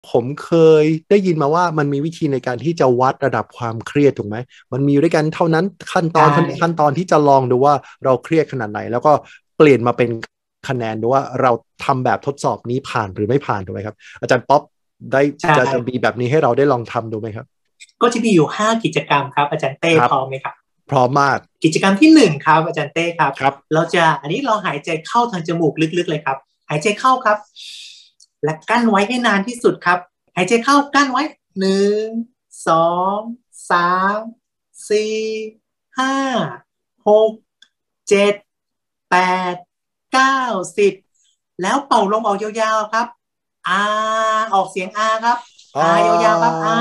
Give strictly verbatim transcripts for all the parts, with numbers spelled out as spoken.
ผมเคยได้ยินมาว่ามันมีวิธีในการที่จะวัดระดับความเครียดถูกไหมมันมีด้วยกันเท่านั้นขั้นตอนใช่เท่านี้ขั้นตอนที่จะลองดูว่าเราเครียดขนาดไหนแล้วก็เปลี่ยนมาเป็นคะแนนดูว่าเราทำแบบทดสอบนี้ผ่านหรือไม่ผ่านถูกไหมครับอาจารย์ป๊อปได้ใช่จะจะมีแบบนี้ให้เราได้ลองทำดูไหมครับก็จะมีอยู่ห้ากิจกรรมครับอาจารย์เต้ครับพร้อมไหมครับพร้อมมากกิจกรรมที่หนึ่งครับอาจารย์เต้ครับครับเราจะอันนี้เราหายใจเข้าทางจมูกลึกๆเลยครับหายใจเข้าครับและกั้นไว้ให้นานที่สุดครับหายใจเข้ากั้นไว้หนึ่งสองสามสี่ห้าหกเจ็ดแปดเก้าสิบแล้วเป่าลมออกยาวๆครับอาออกเสียงอาครับอ่อายาวๆครับอา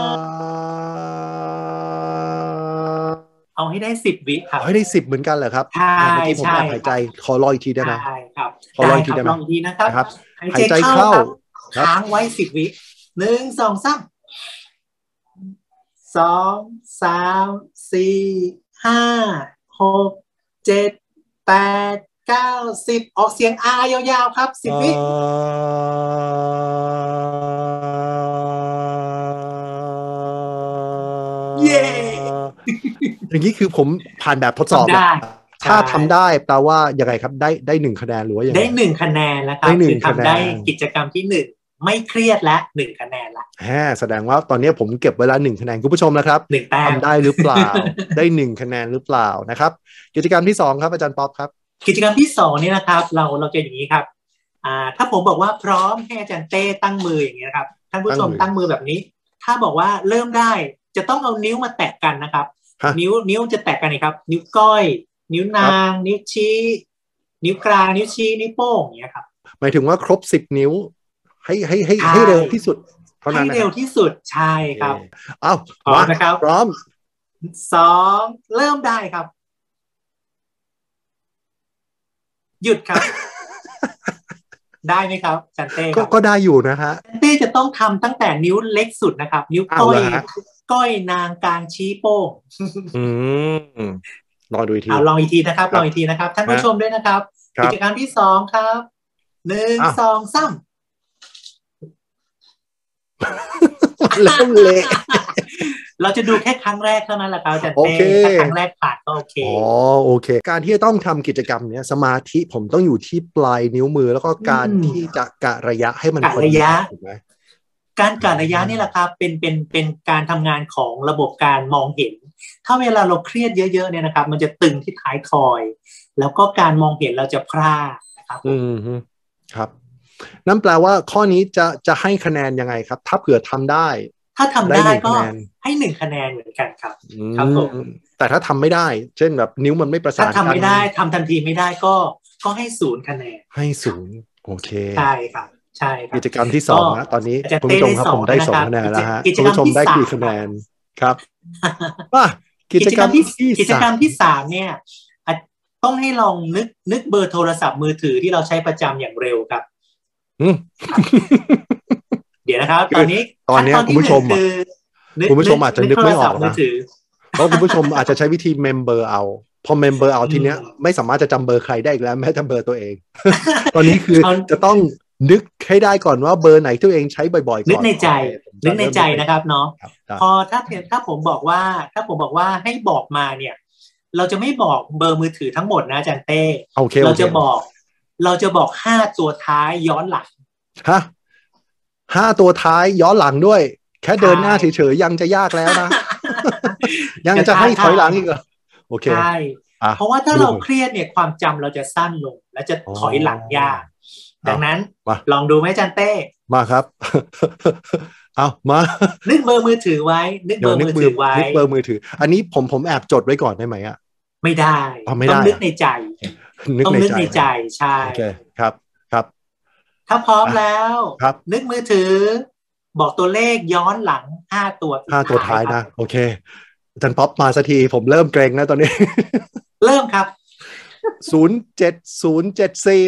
เอาให้ได้สิบวิครับขอให้ได้สิบเหมือนกันเหรอครับใช่อ่าเมื่อกี้ผมใช่แอบหายใจครับขอรออีกทีได้ใช่ไหมครับขอรได้ออีกทีได้ไหมครับลองอีกทีนะครับนะครับหายใจหายใจเข้าเข้าครับครับค้างไว้สิบวิหนึ่งสองสามสองสามสี่ห้าหกเจ็ดแปดเก้าสิบออกเสียงอายาวๆครับสิบเอ่วิเย้ออย่างนี้คือผมผ่านแบบทดสอบทำแล้วได้ถ้าใช่ทำได้แปลว่ายังไงครับได้ได้หนึ่งคะแนนหรือว่ายังไงได้หนึ่งคะแนนแล้วคได้รับหนึ่งคะแนคือทำได้นกิจกรรมที่หนึ่งไม่เครียดและหนึ่งคะแนนละแฮแสดงว่าตอนนี้ผมเก็บเวลาหนึ่งคะแนนคุณผู้ชมนะครับหนึ่งแต้มทำได้หรือเปล่าได้หนึ่งคะแนนหรือเปล่านะครับกิจกรรมที่สองครับอาจารย์ป๊อปครับกิจกรรมที่สองนี่นะครับเราเราจะอย่างนี้ครับอ่าถ้าผมบอกว่าพร้อมให้อาจารย์เต้ตั้งมืออย่างนี้นะครับท่านผู้ตั้งมือชมตั้งมือแบบนี้ถ้าบอกว่าเริ่มได้จะต้องเอานิ้วมาแตะกันนะครับฮะนิ้วนิ้วจะแตะกันนะครับนิ้วก้อยนิ้วครับนางนิ้วชี้นิ้วกลางนิ้วชี้นิ้วโป้งอย่างเงี้ยครับหมายถึงว่าครบสิบนิ้วให้ให้ให้ใช่ให้เร็วที่สุดเท่าให้เร็วนั้นนะครับที่สุดใช่โอเคครับเอ้าพร้อมมานะครับพร้อมสองเริ่มได้ครับหยุดครับได้ไหมครับอาจารย์เต้ครับก็ก็ได้อยู่นะฮะเต้จะต้องทำตั้งแต่นิ้วเล็กสุดนะครับนิ้วเอาก้อยละฮะก้อยนางกลางชี้โป้งอืมลองดูอีกทีเอาลองอีกทีนะครับครับลองอีกทีนะครับท่านผู้ฮะชมด้วยนะครับครับกิจกรรมที่สองครับหนึ่งอ้าวสองสามเริ่มเละเราจะดูแค่ครั้งแรกเท่านั้นแหละครับอาจารย์โอเต้เคถ้าครั้งแรกผ่านก็โอเคอ๋อโอเคการที่จะต้องทำกิจกรรมเนี้ยสมาธิผมต้องอยู่ที่ปลายนิ้วมือแล้วก็อืการมที่จะกะระยะให้มันกะพอดีระยะถูกไหมการอ่กะระยะนี่แหาละครับเป็นเป็นเป็นการทำงานของระบบการมองเห็นถ้าเวลาเราเครียดเยอะๆเนี่ยนะครับมันจะตึงที่ท้ายทอยแล้วก็การมองเห็นเราจะพร่านะครับผอืมมฮึครับนั่นแปลว่าข้อนี้จะจะให้คะแนนยังไงครับถ้าเผื่อทำได้ถ้าทำได้ได้ก็หนึ่งคะแนนให้หนึ่งคะแนนเหมือนกันครับอืครับผมมแต่ถ้าทำไม่ได้เช่นแบบนิ้วมันไม่ประถ้าสานกันทำไม่ได้ทำทันทีไม่ได้ก็ก็ให้ศูนย์คะแนนให้ครับศูนย์โอเคใช่ครับใช่ครับกิจกรรมที่สอก็งนะตอนนี้อาจารย์คุณผู้ชมเต้ได้สอครับผมได้งนะครับสองคะแนนกิจแล้วฮะกิจคุณผู้ชมได้กรรมที่สากี่คะแนมครับนครับว่ากิกิจกรรมจกรรมที่ที่กิจสามกรรมที่สามเนี่ยอ่ะต้องให้ลองนึกนึกเบอร์โทรศัพท์มือถือที่เราใช้ประจำอย่างเร็วครับอืมเดี๋ยวนะครับคือตอนนี้ตอนขั้นตอนเนี้ยคุณผู้ชมอ่ะที่หนึ่งคือนึกคุณผู้ชนึกมอาจจะนึกนึกโทรไม่ออกนะศัพท์มือถือเพราะคุณผู้ชมอาจจะใช้วิธีเมมเบอร์เอาพอเมมเบอร์เอาอืทีเนี้ยมไม่สามารถจะจำเบอร์ใครได้อีกแล้วแม้แต่เบอร์ตัวเองตอนนี้คือเอาจะต้องนึกให้ได้ก่อนว่าเบอร์ไหนที่ตัวเองใช้บ่อยๆก่อนนึกในใจโอเคผมนึกในใจจะเริ่มนึกในนะครับเนาะครับได้พอถ้าถ้าผมบอกว่าถ้าผมบอกว่าให้บอกมาเนี่ยเราจะไม่บอกเบอร์มือถือทั้งหมดนะอาจารย์เต้โอเคโอเราเคจะบอกเราจะบอกห้าตัวท้ายย้อนหลังฮะห้าตัวท้ายย้อนหลังด้วยแค่ใช่เดินหน้าเฉยๆยังจะยากแล้วนะ ยังจะจะให้ถท้าทายอยหลังอีกเหรอโอเคใช่อ่ะเพราะว่าถ้าดูเราเครียดเนี่ยความจำเราจะสั้นลงและจะอ๋อถอยหลังยากดัเอางนั้นมาลองดูไหมอาจารย์เต้มาครับ เอามานึกเบอร์มือถือไว้นึกเบอร์มือเดี๋ยวนึกมือถือไว้นึกเบอร์มือถืออันนี้ผมผมแอบจดไว้ก่อนได้ไหมอ่ะไม่ได้อ๋อไม่ต้องนึกได้อ่ะในใจนึกต้องในใจนะนึกในใจใช่โอเคครับครับถ้าพร้อมอ่ะแล้วครับนึกมือถือบอกตัวเลขย้อนหลังห้าตัวสุดห้าตัวท้ายครับท้ายนะโอเคอาจารย์ป๊อปมาสักทีผมเริ่มเกรงนะตอนนี้เริ่มครับศูนย์เจ็ดศูนย์เจ็ดสี่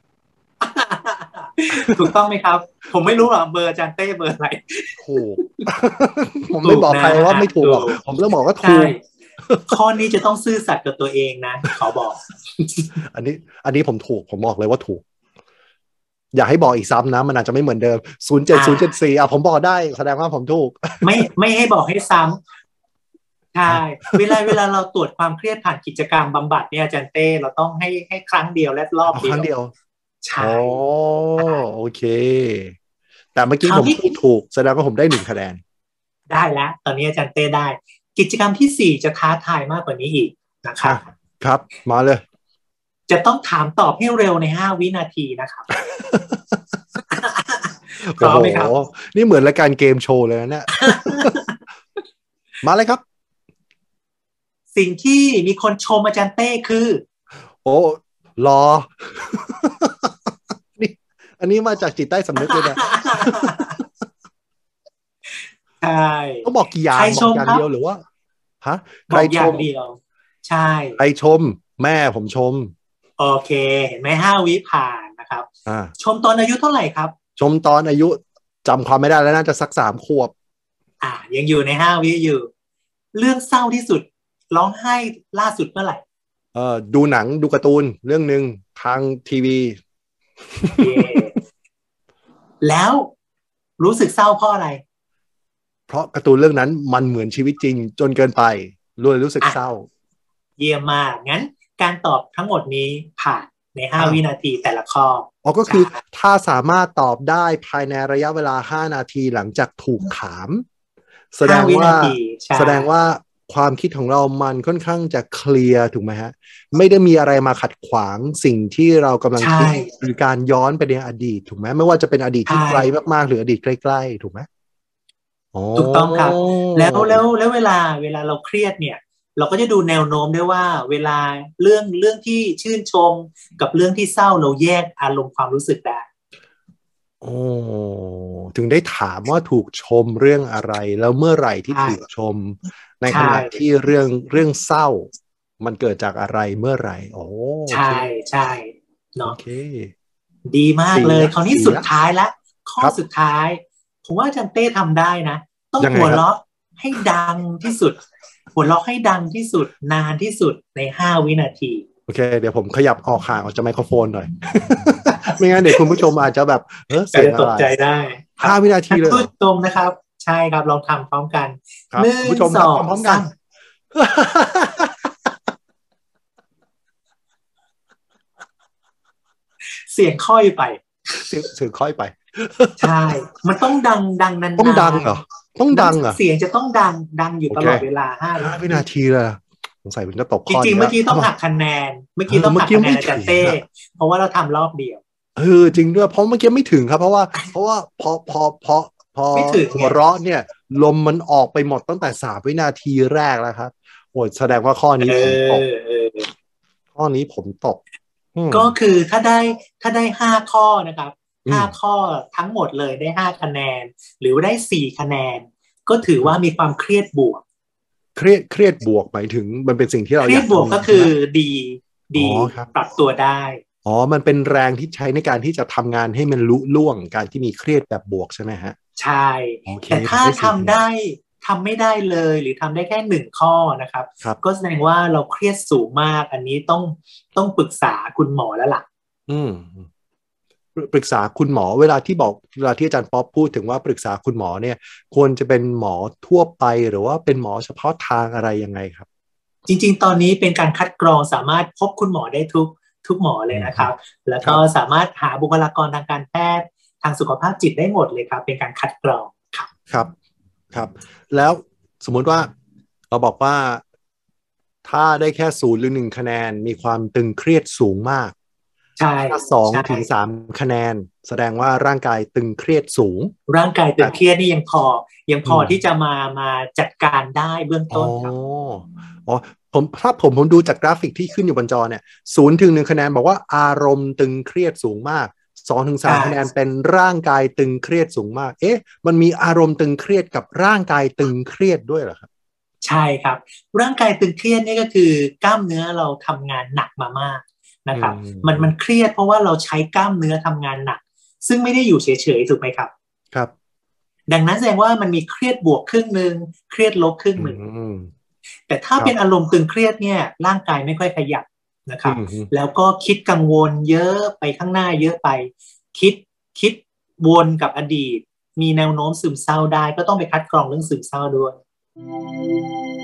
ถูกต้องไหมครับผมไม่รู้หรอกเบอร์อาจารย์เต้เบอร์อะไรถูก ผมถูกนะไม่บอกใครว่าไม่ถูกหรอกถูกผมเริ่มบอกว่าถูใช่กข้อนี้จะต้องซื่อสัตย์กับตัวเองนะขอบอกอันนี้อันนี้ผมถูกผมบอกเลยว่าถูกอย่าให้บอกอีกซ้ำนะมันอาจจะไม่เหมือนเดิมศูนย์เจ็ดศูนย์เจ็ดสี่อ่ะผมบอกได้แสดงว่าผมถูกไม่ไม่ให้บอกให้ซ้ำใช่เวลาเวลาเราตรวจความเครียดผ่านกิจกรรมบำบัดเนี่ยอาจารย์เต้เราต้องให้ให้ครั้งเดียวและรอบเดียวครั้งเดียวใช่โอเคแต่เมื่อกี้ผมพูดถูกแสดงว่าผมได้หนึ่งคะแนนได้แล้วตอนนี้อาจารย์เต้ได้กิจกรรมที่สี่จะท้าทายมากกว่านี้อีกนะครับครับมาเลยจะต้องถามตอบให้เร็วในห้าวินาทีนะครับพร้อมไหมครับนี่เหมือนรายการเกมโชว์เลยนะเนี่ยมาเลยครับสิ่งที่มีคนชมอาจารย์เต้คือโอ้รอนี่อันนี้มาจากจิตใต้สำนึกเลยนะใช่ต้องบอกกี่อย่างบอกอย่างเดียวหรือว่าฮะใครชมเดียวใช่ใครชมแม่ผมชมโอเคเห็นไหมห้าวิผ่านนะครับชมตอนอายุเท่าไหร่ครับชมตอนอายุจำความไม่ได้แล้วน่าจะสักสามขวบอ่ายังอยู่ในห้าวิอยู่เรื่องเศร้าที่สุดร้องไห้ล่าสุดเมื่อไหร่เอ่อดูหนังดูการ์ตูนเรื่องหนึ่งทางทีวีแล้วรู้สึกเศร้าเพราะอะไรเพราะการ์ตูนเรื่องนั้นมันเหมือนชีวิตจริงจนเกินไปเลยรู้สึกเศร้าเยี่ยมมากงั้นการตอบทั้งหมดนี้ผ่านในห้าวินาทีแต่ละข้ออ๋อก็คือถ้าสามารถตอบได้ภายในระยะเวลาห้านาทีหลังจากถูกถามแสดงว่าแสดงว่าความคิดของเรามันค่อนข้างจะเคลียร์ถูกไหมฮะไม่ได้มีอะไรมาขัดขวางสิ่งที่เรากำลังคิดหรือการย้อนไปในอดีตถูกไหมไม่ว่าจะเป็นอดีตที่ไกลมากๆหรืออดีตใกล้ๆถูกไหมถูกต้องครับแล้วแล้วแล้วเวลาเวลาเราเครียดเนี่ยเราก็จะดูแนวโน้มด้วยว่าเวลาเรื่องเรื่องที่ชื่นชมกับเรื่องที่เศร้าเราแยกอารมณ์ความรู้สึกได้โอ้ถึงได้ถามว่าถูกชมเรื่องอะไรแล้วเมื่อไหร่ที่ถูกชมในขณะที่เรื่องเรื่องเศร้ามันเกิดจากอะไรเมื่อไหร่โอ้ใช่ใช่เนาะโอเคดีมากเลยคราวนี้สุดท้ายละข้อสุดท้ายผมว่าอาจารย์เต้ทำได้นะต้องหัวเราะให้ดังที่สุดหัวเราะให้ดังที่สุดนานที่สุดในห้าวินาทีโอเคเดี๋ยวผมขยับออกห่างออกจากไมโครโฟนหน่อย ไม่งั้นเดี๋ยวคุณผู้ชมอาจจะแบบเออเสียงอะไรตกใจได้ห้าวินาทีเลยพูดตรงนะครับใช่ครับลองทำพร้อมกันหนึ่งสองพร้อมกันเสียงค่อยไปเสียงเสียงค่อยไปใช่มันต้องดังดังนานๆต้องดังเหรอต้องดังเหรอเสียงจะต้องดังดังอยู่ตลอดเวลาห้าวินาทีเลยสงสัยมันจะตกข้อจริงๆเมื่อกี้ต้องหักคะแนนเมื่อกี้ต้องหักคะแนนอาจารย์เต้เพราะว่าเราทำรอบเดียวเออจริงด้วยเพราะเมื่อกี้ไม่ถึงครับเพราะว่าเพราะว่าพอพอพอพอหัวเราะเนี่ยลมมันออกไปหมดตั้งแต่สามวินาทีแรกแล้วครับโอ้แสดงว่าข้อนี้ผมตกข้อนี้ผมตกก็คือถ้าได้ถ้าได้ห้าข้อนะครับห้าข้อทั้งหมดเลยได้ห้าคะแนนหรือว่าได้สี่คะแนนก็ถือว่ามีความเครียดบวกเครียดเครียดบวกหมายถึงมันเป็นสิ่งที่เราเครียดบวกก็คือดีดีปรับตัวได้อ๋อมันเป็นแรงที่ใช้ในการที่จะทำงานให้มันลุล่วงการที่มีเครียดแบบบวกใช่ไหมฮะใช่แต่ถ้าทำได้ทำไม่ได้เลยหรือทำได้แค่หนึ่งข้อนะครับก็แสดงว่าเราเครียดสูงมากอันนี้ต้องต้องปรึกษาคุณหมอแล้วล่ะอืมปรึกษาคุณหมอเวลาที่บอกเวลาที่อาจารย์ป๊อปพูดถึงว่าปรึกษาคุณหมอเนี่ยควรจะเป็นหมอทั่วไปหรือว่าเป็นหมอเฉพาะทางอะไรยังไงครับจริงๆตอนนี้เป็นการคัดกรองสามารถพบคุณหมอได้ทุกทุกหมอเลยนะครับแล้วก็สามารถหาบุคลากรทางการแพทย์ทางสุขภาพจิตได้หมดเลยครับเป็นการคัดกรองครับครับครับแล้วสมมุติว่าเราบอกว่าถ้าได้แค่ศูนย์หรือหนึ่งคะแนนมีความตึงเครียดสูงมากใช่ถ้าสองถึงสามคะแนนแสดงว่าร่างกายตึงเครียดสูงร่างกายตึงเครียดนี่ยังพอยังพอที่จะมามาจัดการได้เบื้องต้นครับอ๋อผมถ้าผมผมดูจากกราฟิกที่ขึ้นอยู่บนจอเนี่ยศูนย์ถึงหนึ่งคะแนนบอกว่าอารมณ์ตึงเครียดสูงมากสองถึงสามคะแนนเป็นร่างกายตึงเครียดสูงมากเอ๊ะมันมีอารมณ์ตึงเครียดกับร่างกายตึงเครียดด้วยเหรอครับใช่ครับร่างกายตึงเครียดนี่ก็คือกล้ามเนื้อเราทำงานหนักมามากนะครับมันมันเครียดเพราะว่าเราใช้กล้ามเนื้อทำงานหนักซึ่งไม่ได้อยู่เฉยๆถูกไหมครับครับดังนั้นแสดงว่ามันมีเครียดบวกครึ่งหนึ่งเครียดลบครึ่งหนึ่งแต่ถ้าเป็นอารมณ์ตึงเครียดเนี่ยร่างกายไม่ค่อยขยับนะครับแล้วก็คิดกังวลเยอะไปข้างหน้าเยอะไปคิดคิดวนกับอดีตมีแนวโน้มซึมเศร้าได้ก็ต้องไปคัดกรองเรื่องซึมเศร้าด้วย